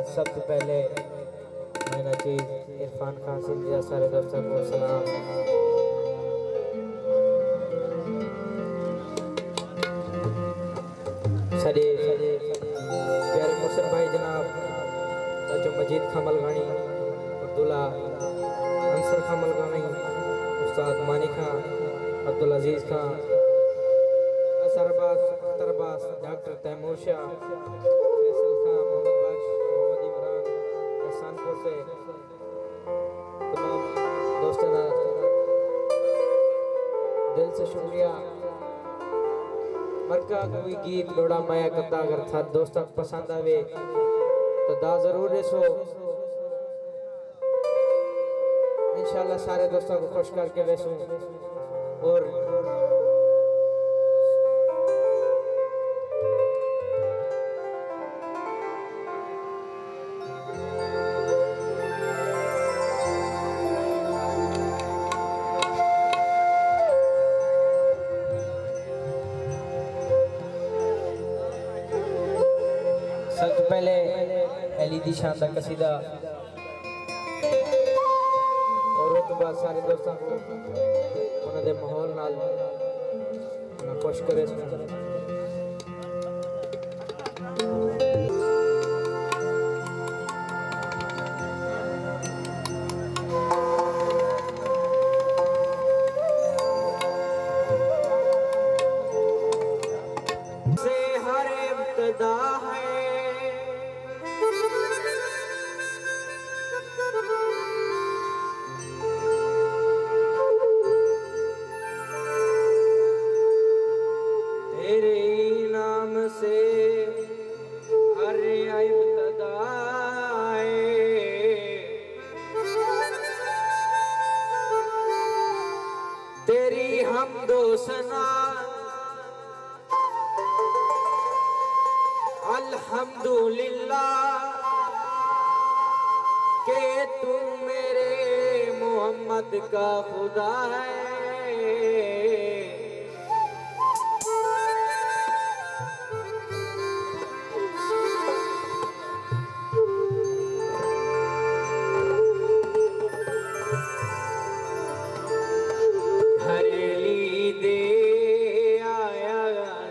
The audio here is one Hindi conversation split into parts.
सबसे पहले मैंने चीज इरफान खान सिंधिया सारे दोस्तों को सलाम। सारे प्यारे मोहसिन भाई जनाब चाचो मजीद खमल गानी, अब्दुल्ला अंसर खमल गानी, उस्ताद मानी खान, अब्दुल अजीज खान, असरबाज अख्तरबाज, डॉक्टर तैमूर शाह, फैसल खान, मोहम्मद बख्श, मोहम्मद इमरान, एहसानपुर से तमाम दोस्तों का दिल से शुक्रिया। मरका कोई गीत लोड़ा माया कता अगर था दोस्तों पसंद आवे तो दा जरूर सो इंशाल्लाह सारे दोस्तों को खुश करके वैसू। और सबसे पहले एलईडी शानदार कसीदा और उसके बाद सारे दोस्तों को उन्होंने माहौल नाल खुश करे। से हर इब्तिदा है तेरे नाम से हर इब्तिदा तेरी हमदो सना अल्हम्दुलिल्लाह के तू मेरे मोहम्मद का खुदा है। घरेली दे आया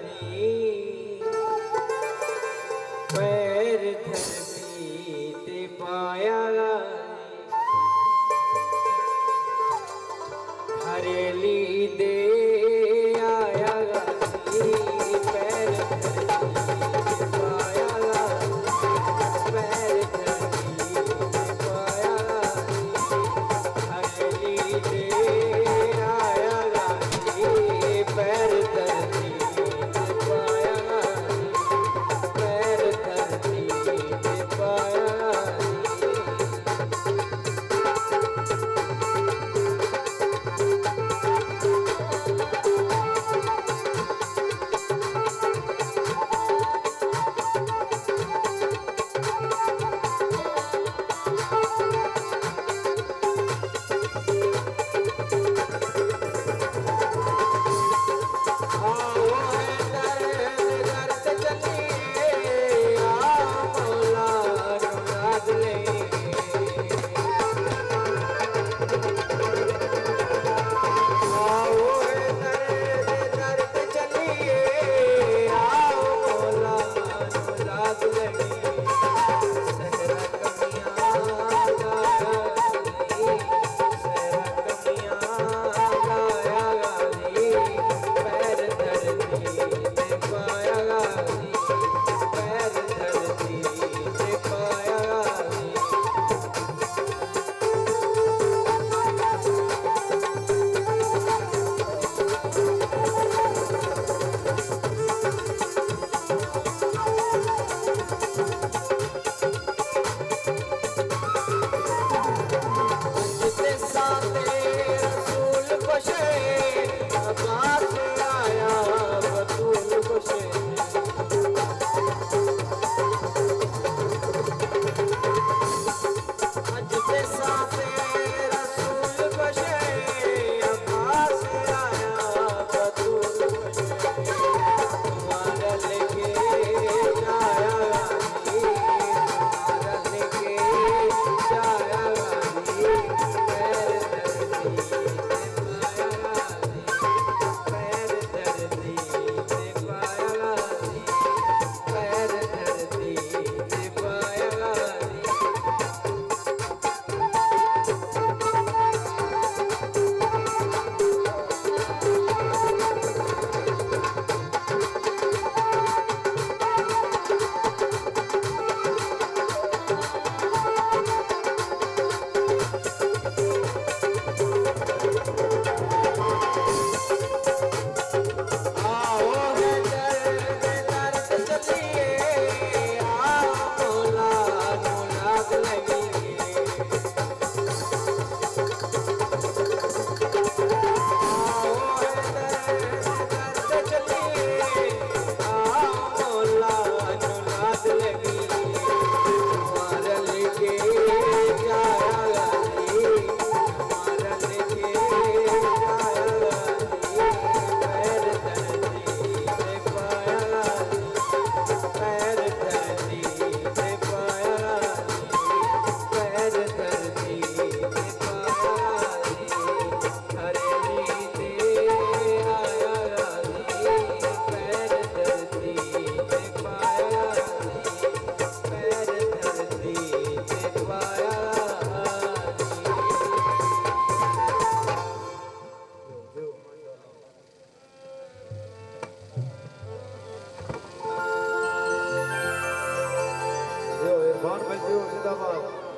पैर धरती ते पाया घरे जिंदाबाद